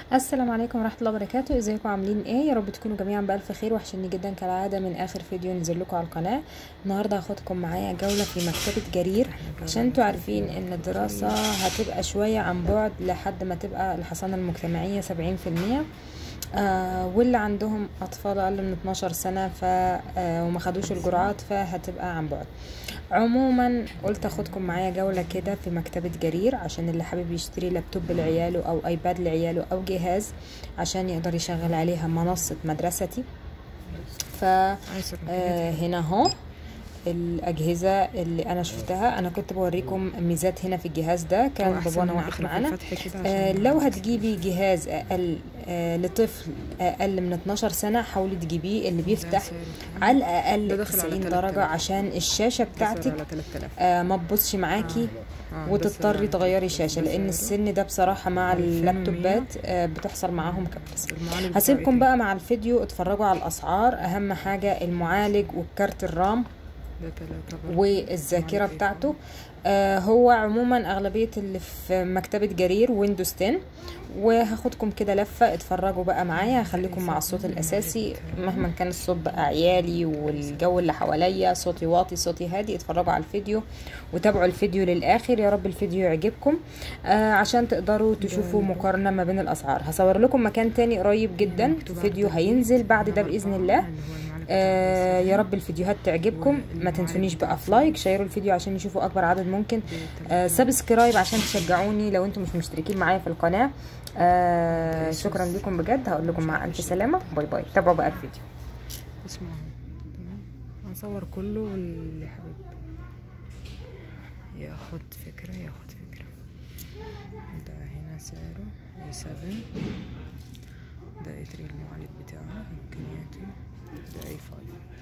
السلام عليكم ورحمه الله وبركاته. ازيكم عاملين ايه؟ يا رب تكونوا جميعا بالف خير. وحشني جدا كالعاده من اخر فيديو نزل لكم على القناه. النهارده هاخدكم معايا جوله في مكتبه جرير، عشان انتوا عارفين ان الدراسه هتبقى شويه عن بعد لحد ما تبقى الحصانه المجتمعيه 70%. واللي عندهم اطفال اقل من 12 سنه وما خدوش الجرعات فهتبقى عن بعد. عموما قلت اخدكم معايا جولة كده في مكتبة جرير، عشان اللي حابب يشتري لابتوب لعياله او ايباد لعياله او جهاز عشان يقدر يشغل عليها منصة مدرستي. هنا اهو الاجهزه اللي انا شفتها. انا كنت بوريكم ميزات هنا في الجهاز ده، كان بابانا واقف معانا. لو هتجيبي جهاز اقل لطفل اقل من 12 سنه حاولي تجيبيه اللي بيفتح على الاقل 90 درجه، عشان الشاشه بتاعتك ما تبصش معاكي وتضطري تغيري شاشه، لان السن ده بصراحه مع اللابتوبات بتحصل معاهم كارثه. هسيبكم بقى مع الفيديو، اتفرجوا على الاسعار. اهم حاجه المعالج والكارت الرام والذاكرة بتاعته. هو عموما اغلبية اللي في مكتبة جرير ويندوز 10. وهاخدكم كده لفة، اتفرجوا بقى معايا. هخليكم مع الصوت الاساسي مهما كان الصوت بقى عيالي والجو اللي حواليا، صوتي واطي صوتي هادي. اتفرجوا على الفيديو وتابعوا الفيديو للاخر، يا رب الفيديو يعجبكم عشان تقدروا تشوفوا مقارنة ما بين الاسعار. هصور لكم مكان تاني قريب جدا، فيديو هينزل بعد ده باذن الله. يا رب الفيديوهات تعجبكم. ما تنسونيش بقى في لايك، شيروا الفيديو عشان يشوفوا اكبر عدد ممكن. سبسكرايب عشان تشجعوني لو انتم مش مشتركين معايا في القناه. شكرا لكم بجد. هقول لكم مع الف سلامه، باي باي. تابعوا بقى الفيديو. اسمعوا تمام، هنصور كله واللي حابب ياخد فكره. ده هنا سعره A7، ده A3 المعالج بتاعه امكانياته، ده A5.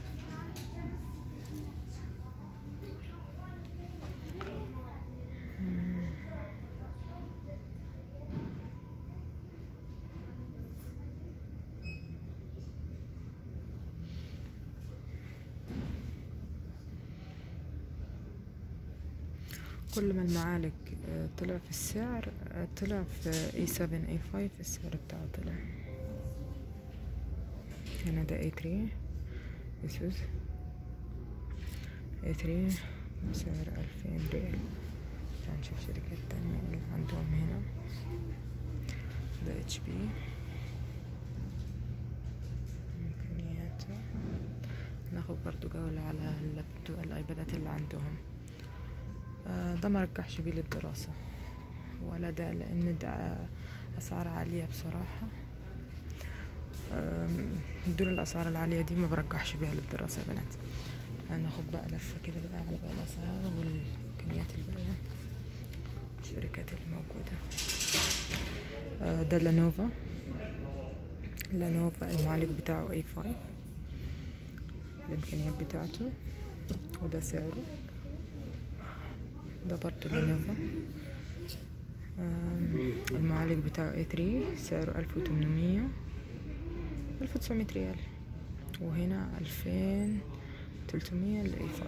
كل ما المعالج طلع في السعر، طلع في A7 A5 السعر بتاعه طلع. هنا ده A3 اسوس A3 بسعر 2000 ريال. تعال نشوف شركات تانية اللي عندهم هنا. ده HP امكانياته. ناخد برضو جولة على اللابتوب الايبادات اللي عندهم. ده مرجحش بيه للدراسة ولا ده، لان ده اسعار عالية بصراحة. دول الاسعار العالية دي ما برجحش بيها للدراسة يا بنات. هناخد بقى لفة كده بقى على بقى الاسعار والامكانيات الباقية، الشركات الموجودة. ده لانوفا المعالج بتاعه A5، الامكانيات بتاعته وده سعره. ده برضو لانوفا، المعالج بتاعه A3 سعره 1900 ريال، وهنا 2300 A5.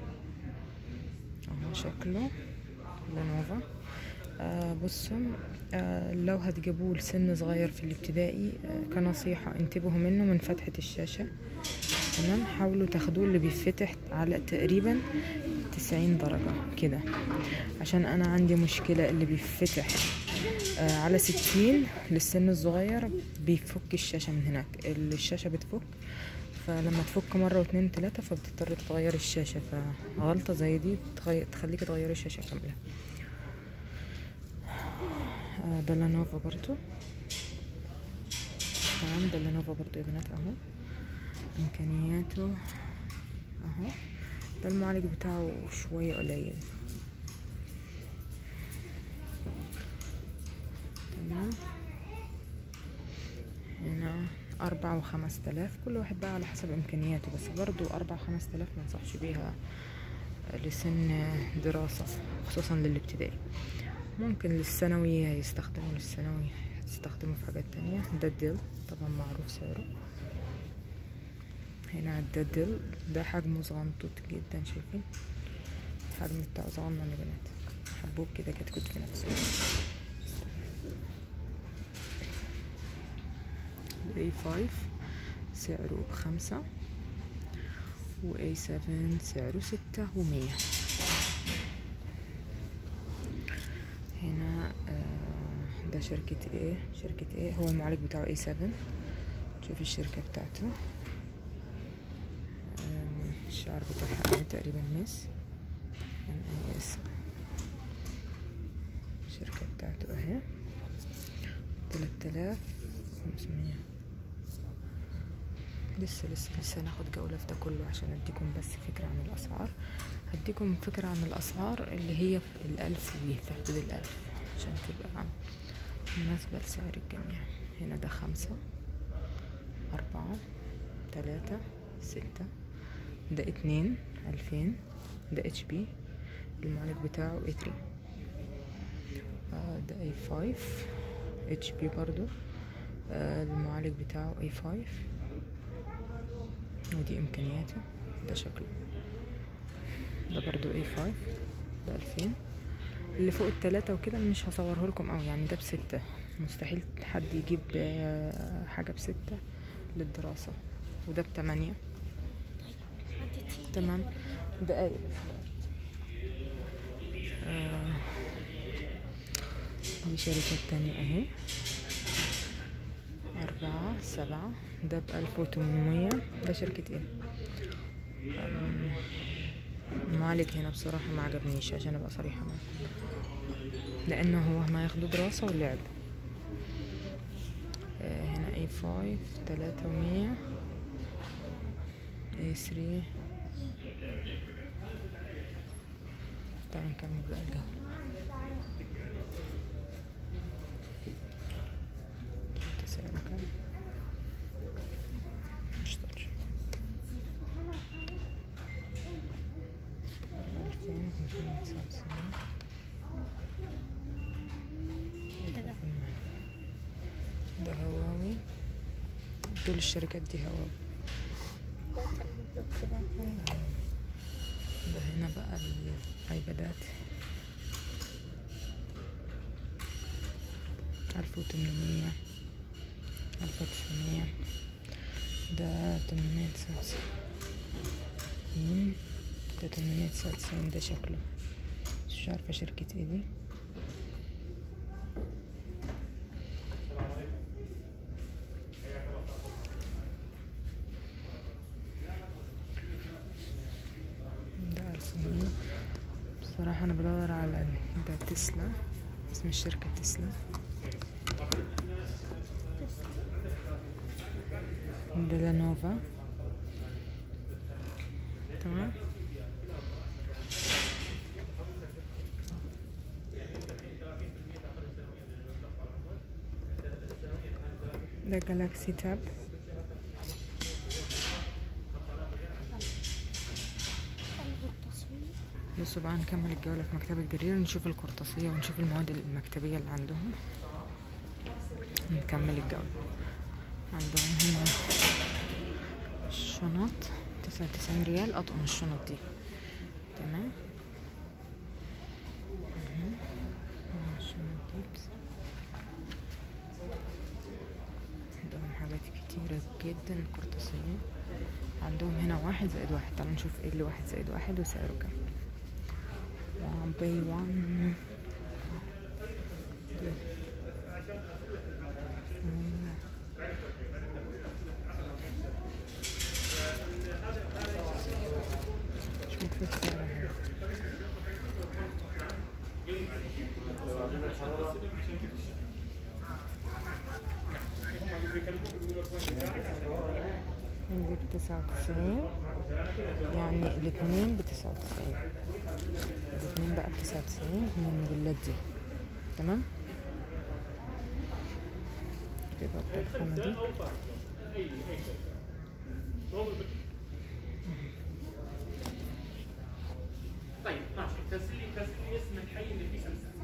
اهو شكله لانوفا. بصوا، لو هتجيبوه لسن صغير في الابتدائي، كنصيحة انتبهوا منه من فتحة الشاشة. تمام، حاولوا تاخدوه اللي بيفتح على تقريبا 90 درجة كده، عشان انا عندي مشكلة اللي بيفتح على 60 للسن الصغير بيفك الشاشة من هناك. الشاشة بتفك، فلما تفك مرة واتنين تلاتة فبتضطر تغير الشاشة، فغلطة زي دي تخليك تغيري الشاشة كاملة. ده لانوفا برضو. تمام، ده لانوفا برضو يا بنات. اهو امكانياته اهو. ده المعالج بتاعه شوية قليل. تمام، هنا 4 و5000، كل واحد بقى على حسب امكانياته، بس برضو 4 و5000 منصحش بيها لسن دراسة، خصوصا للابتدائي. ممكن للثانوي هيستخدموا هتستخدموا في حاجات تانية. ده الديل طبعا معروف سعره. هنا ده الديل، ده حجمه صغنطوط جدا، شايفين الحجم بتاعه صغنن يا بنات. حبوب كده كتكوت في نفسه. A5 سعره ب5 و A7 سعره 6,100. هنا ده شركة ايه هو المعالج بتاعه A7. شوف الشركة بتاعته، الشعر بتاعها تقريبا مس MIS. الشركة بتاعته اهي 3500. لسه ناخد جولة في ده كله عشان اديكم بس فكرة عن الاسعار. هديكم فكرة عن الاسعار اللي هي في ال1000 في حدود ال1000 عشان تبقى مناسبة لسعر الجميع. هنا ده 5 4 3 6. ده 2 2000. ده HP. المعالج بتاعه A3. ده A5 HP برضو. المعالج بتاعه A5 ودي امكانياته. ده شكله. ده برضو A5. ده 2000. اللي فوق ال3 وكده مش هصوره لكم اوي يعني. ده ب6. مستحيل حد يجيب حاجة ب6 للدراسة. وده ب8. تمام. دقايق. دي شركة تانية اهي 4 7. ده ب1800. ده شركة ايه؟ المعالج هنا بصراحة ما عجبنيش عشان ابقى صريحة معاكم، لانه هو ما ياخدوا دراسة ولعب. هنا A5 300. A3. تعالوا نكمل بقى الجولة. سعره كام؟ مشتري 2599. ده هواوي. دول الشركات دي هواوي. ده هنا بقى الايبادات 1800 1900. ده 899. ده 899. ده شكله مش عارفة شركة ايه دي. ده ألفين. بصراحة أنا بدور على ده تسلا. اسم الشركة تسلا. ده لانوفا. تمام. ده جالاكسي تاب. بصوا بقى نكمل الجولة في مكتبة جرير، نشوف القرطاسية ونشوف المواد المكتبية اللي عندهم. نكمل الجولة. عندهم هنا الشنط 99 ريال أطقم الشنط دي. تمام. الشنط دي عندهم حاجات كتيرة جدا. القرطاسية عندهم هنا 1+1. تعالوا نشوف ايه اللي 1+1 وسعره كام. بي 1. شوف السعر هنا. دي ب99. يعني الاتنين ب99. الاتنين بقى ب99 من الموديلات دي. تمام. دي برضه الخامة دي. طيب ماشي. كسري اسم الحي اللي فيه 5.